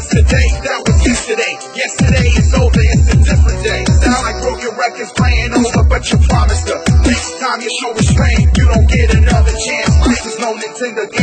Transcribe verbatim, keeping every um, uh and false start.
yesterday, that was yesterday. Yesterday is over, it's a different day. Sound like broken records playing over, but you promised her next time you show restraint, you don't get another chance. This is no Nintendo game.